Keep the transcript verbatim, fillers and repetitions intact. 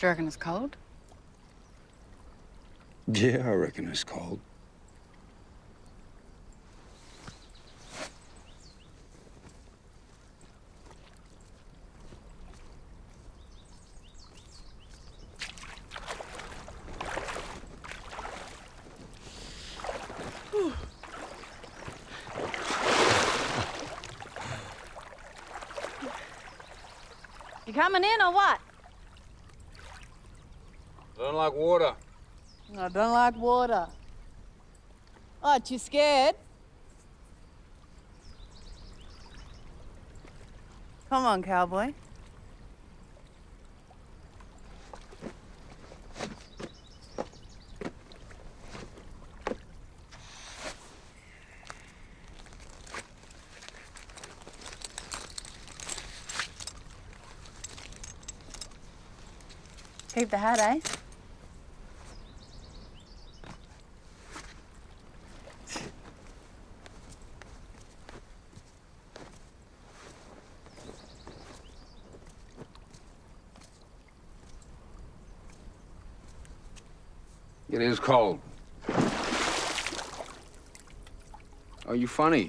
Do you reckon it's cold? Yeah, I reckon it's cold. You coming in or what? I don't like water. I don't like water. What, you scared? Come on, cowboy. Keep the hat, eh? It is cold. Are you funny?